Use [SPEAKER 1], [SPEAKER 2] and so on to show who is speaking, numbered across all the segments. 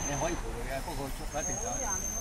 [SPEAKER 1] 你可以陪佢嘅，不過佢一定就。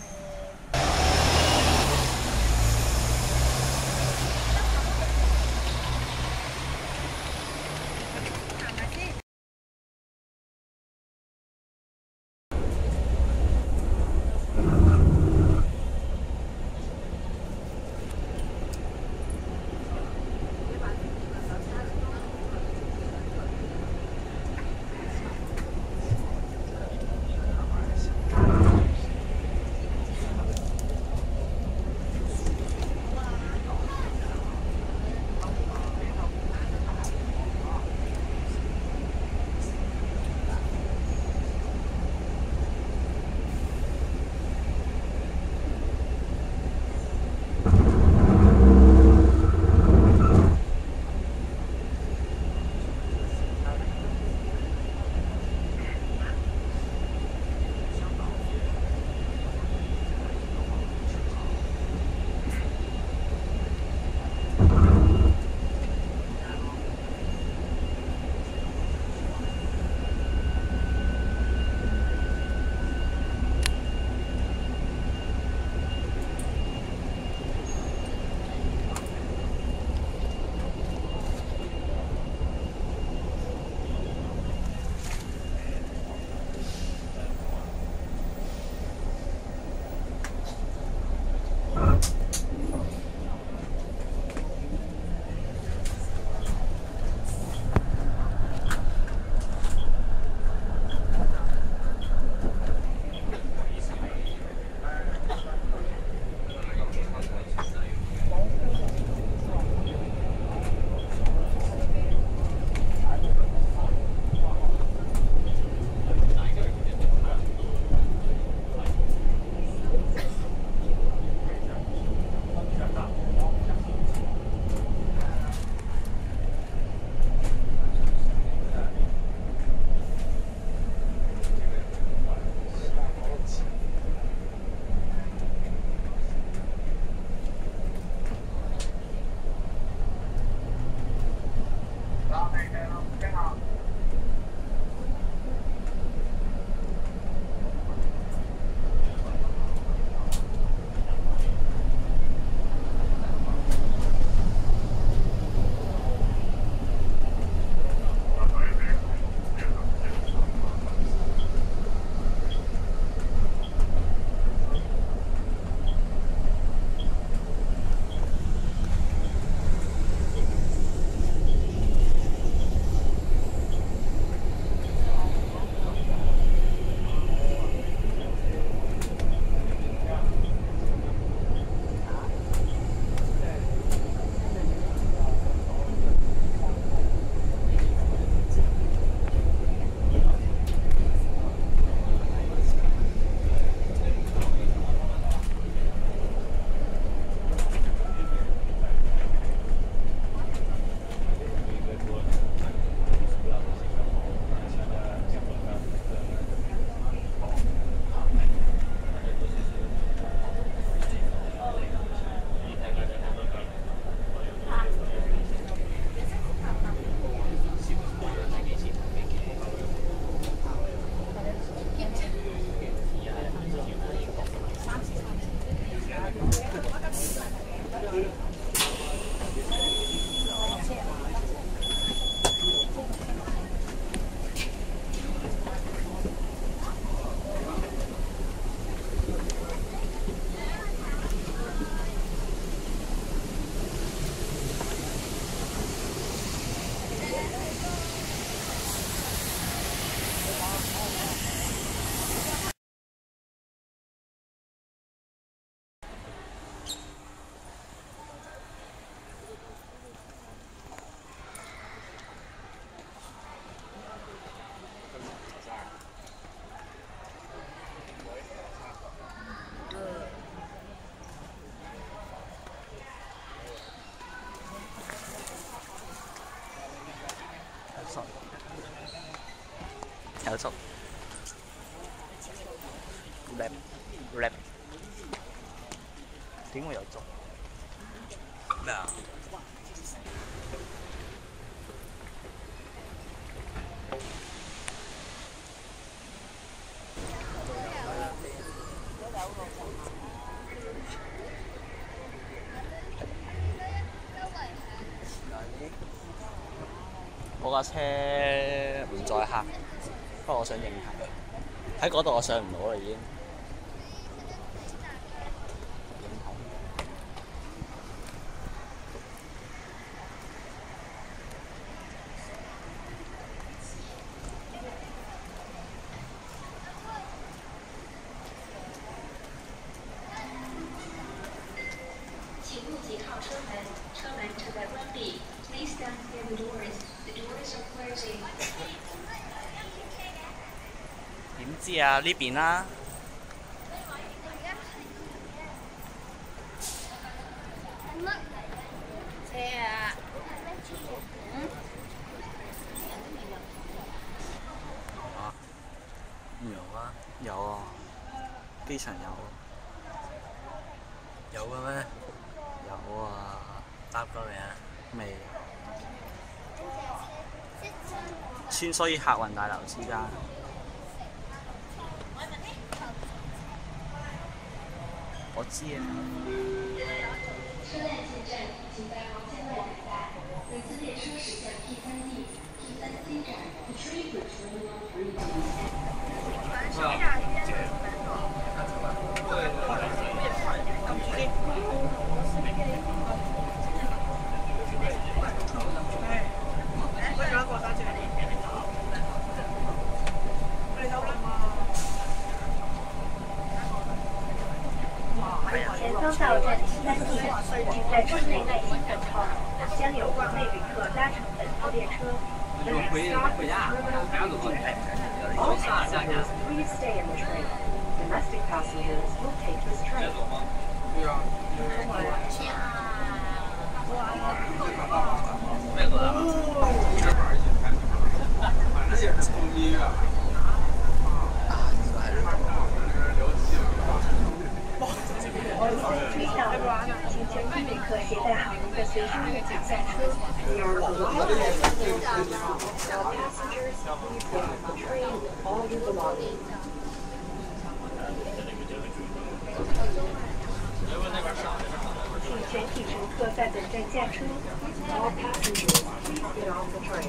[SPEAKER 2] 有足 rap rap 點會有足咩啊？ 我架車唔載客，不過我想影下。喺嗰度我上唔到啦已經。
[SPEAKER 3] 请勿急靠车门，车门正在关闭。Please stand near the doors. The doors are closing.
[SPEAKER 2] 點知啊？呢邊啦。
[SPEAKER 4] 車啊！
[SPEAKER 2] 有啊，有啊，機場有。
[SPEAKER 5] 有嘅咩？
[SPEAKER 2] 有啊。
[SPEAKER 5] 搭過未啊？
[SPEAKER 2] 未。穿梭於客運大樓之間。我知啊。
[SPEAKER 3] 车辆进站，请在航线外等待。本次列车驶向 P3 D P3 新站 Retreat Terminal
[SPEAKER 6] 前方到站P3 D，请在车内耐心等候，将有国内旅客搭乘本次列车。The next stop is Terminal 3. All passengers, please stay in the train. Domestic passengers will take this train. 追到，请全体旅客携带好您的随身物品下车。We are All passengers, please stay on the train with all your belongings. 请全体乘客在本站下车。All passengers, please get off the train.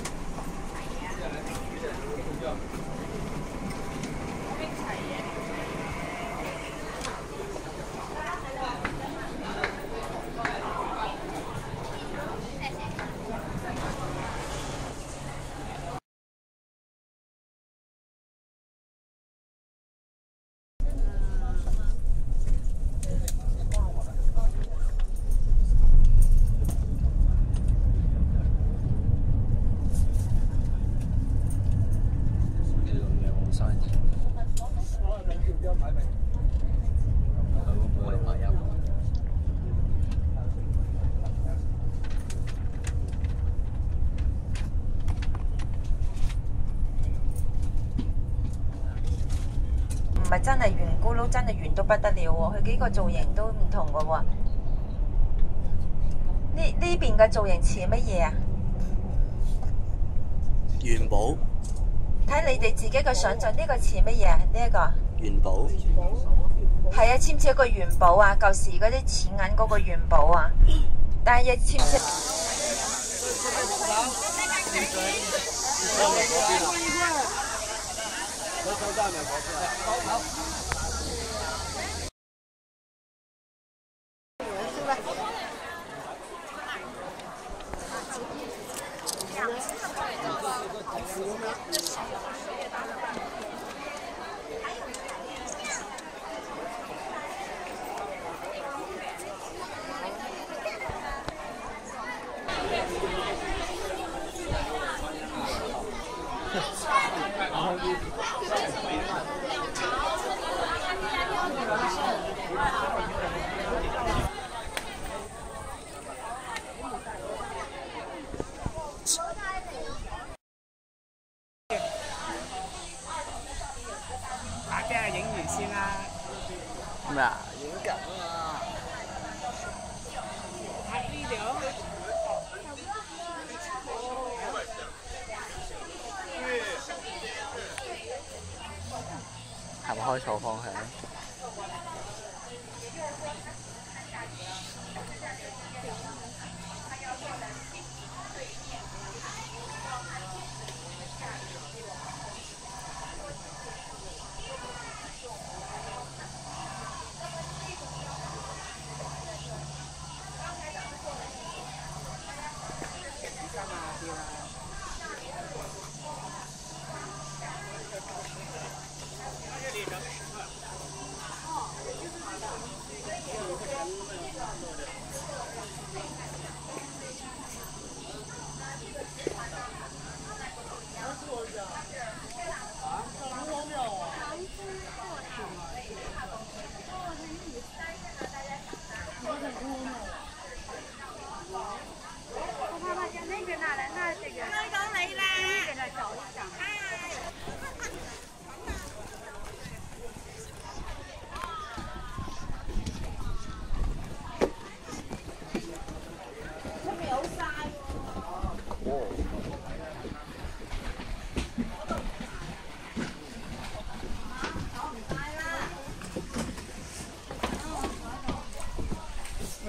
[SPEAKER 4] 唔係真係圓咕嚕，真係圓到不得了喎！佢幾個造型都唔同嘅喎。呢邊嘅造型似乜嘢啊？
[SPEAKER 2] 元寶。
[SPEAKER 4] 睇你哋自己嘅想像，呢個似乜嘢啊？呢一個
[SPEAKER 2] 元寶。
[SPEAKER 4] 係啊，似唔似一個元寶啊？舊時嗰啲錢銀嗰個元寶啊？但係似唔似？
[SPEAKER 7] 打機啊，影完先啦。
[SPEAKER 2] 咩啊？影緊啊！
[SPEAKER 7] 拍 video。
[SPEAKER 2] 係咪開錯方向？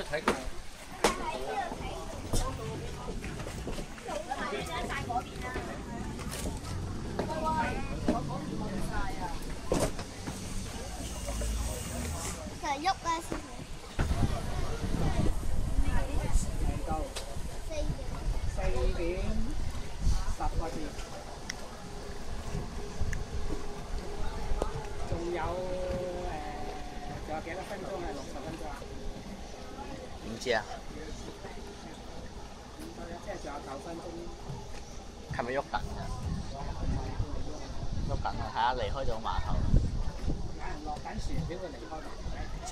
[SPEAKER 1] 睇過。
[SPEAKER 5] 成喐啊！
[SPEAKER 7] 4點10個字，仲有幾多分鐘啊？60分鐘啊？
[SPEAKER 2] 唔知啊，
[SPEAKER 7] 即係仲有9分鐘。
[SPEAKER 2] 係咪喐緊㗎？喐緊啊！睇下離開咗碼頭。
[SPEAKER 7] 有人落緊船，點會離開㗎？
[SPEAKER 2] 切！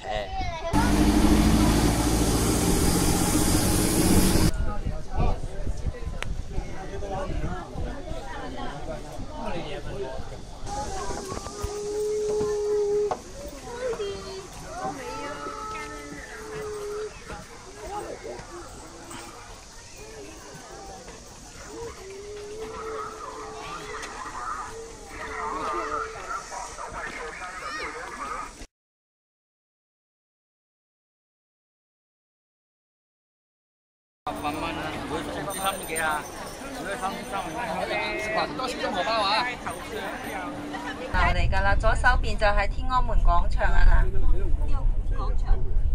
[SPEAKER 1] 10蚊啊，每唔知3幾啊？每3多少張荷包啊？
[SPEAKER 4] 嗱嚟㗎啦，左手邊就係天安門廣場啊嗱。